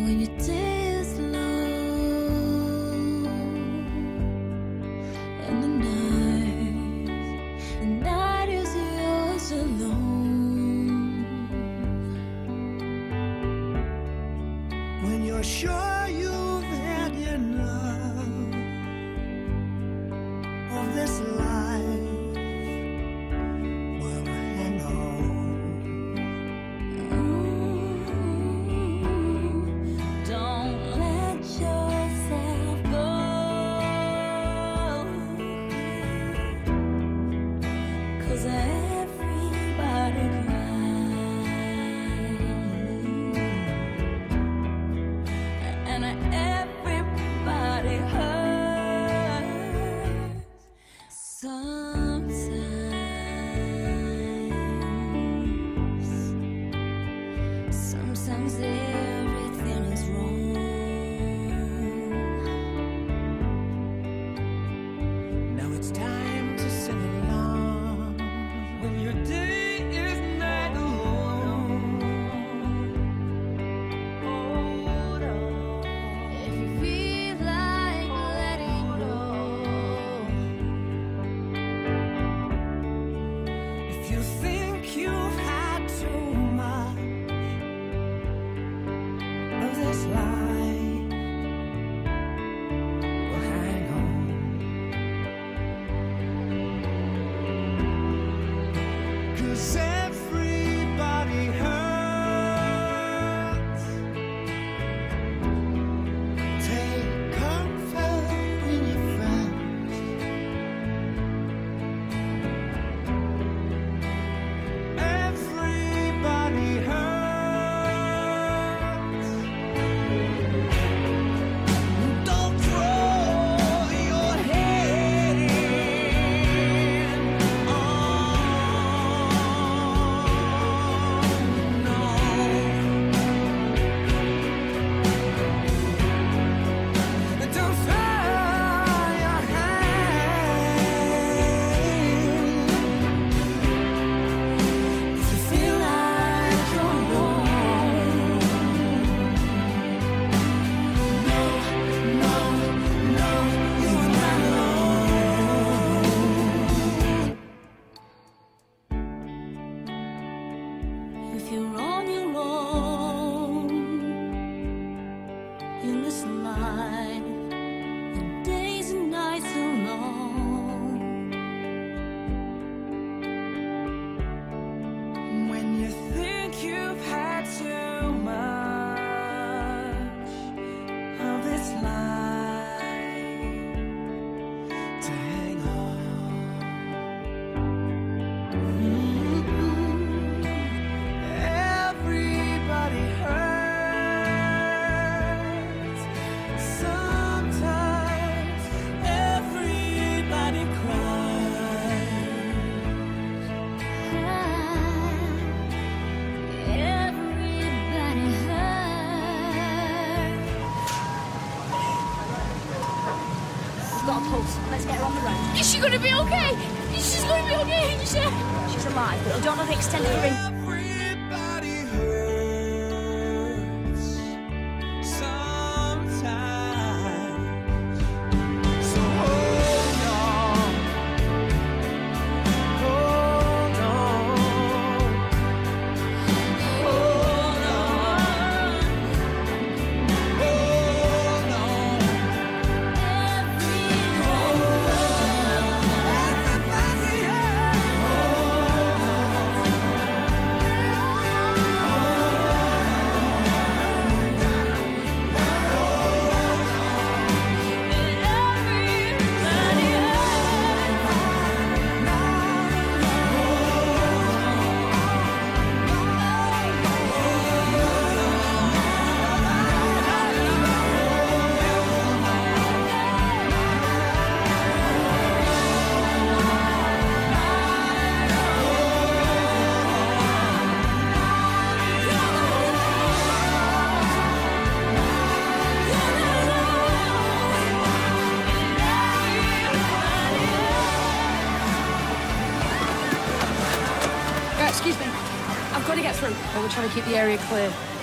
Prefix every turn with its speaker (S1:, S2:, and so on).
S1: when your day is long and the night is yours alone.
S2: When you're sure you've had enough of this life, well, hang on.
S1: Don't let yourself go, 'cause everybody cries and everybody hurts sometimes. Sometimes everything is wrong.
S2: Now it's time to sing along when your day is night alone. Hold on.
S1: If you feel like letting go,
S2: If you think you've had too much of this life, well, hang on. 'Cause everybody hurts. Take comfort in your friends. Everybody hurts. Don't throw your head in. Oh, no. Don't throw your hand. If you feel like you're alone. No, no, no, you're not alone.
S1: if you're on your own, in this life, the days and nights are long.
S2: When you think you've had too much of this life to hang on. Everybody hurts. Sometimes everybody cries.
S1: Everybody hurts.
S3: She's got a pulse. Let's get her on the road.
S4: Is she gonna be okay? She's gonna be okay, you said?
S3: She's alive, but we don't know the extent of her injury.
S2: Everybody hurts sometimes. So hold on, hold on, hold on, hold on. Everybody
S3: Excuse me. I've got to get through.
S4: But we're trying to keep the area clear.